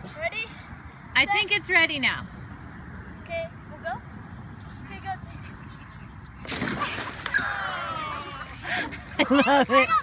Ready? I think it's ready now. Okay, we'll go. Okay, go. I love it.